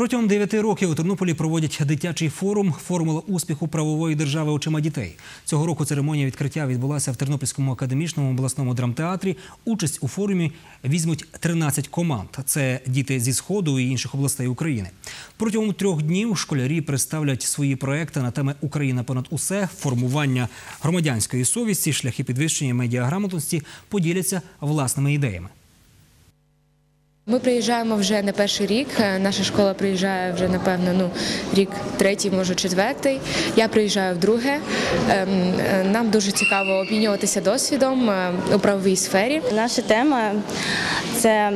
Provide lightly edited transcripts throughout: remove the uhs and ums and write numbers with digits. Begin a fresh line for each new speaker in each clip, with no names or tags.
Протягом 9 років у Тернополі проводять дитячий форум «Формула успіху правової держави очима дітей». Цього року церемонія відкриття відбулася в Тернопільському академічному обласному драмтеатрі. Участь у форумі візьмуть 13 команд. Це діти зі Сходу і інших областей України. Протягом 3 днів школярі представлять свої проекти на теми «Україна понад усе», формування громадянської совісті, шляхи підвищення медіаграмотності, поділяться власними ідеями.
Ми приїжджаємо вже не перший рік, наша школа приїжджає вже, напевно, рік третій, може четвертий. Я приїжджаю вдруге. Нам дуже цікаво обмінюватися досвідом у правовій сфері.
Наша тема – це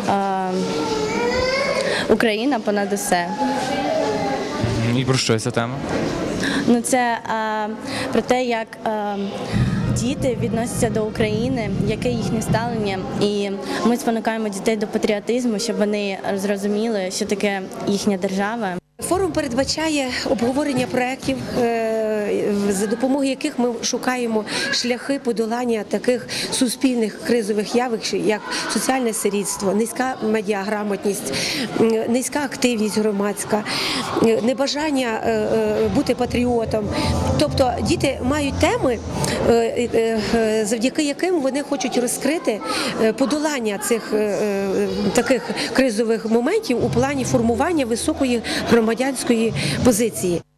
«Україна понад усе».
І про що ця тема?
Це про те, як діти відносяться до України, яке їхнє ставлення. І ми спонукаємо дітей до патріотизму, щоб вони зрозуміли, що таке їхня держава.
Форум передбачає обговорення проєктів, за допомогою яких ми шукаємо шляхи подолання таких суспільних кризових явищ, як соціальне сирітство, низька медіаграмотність, низька активність громадська, небажання бути патріотом. Тобто діти мають теми, завдяки яким вони хочуть розкрити подолання цих таких кризових моментів у плані формування високої громадянської позиції.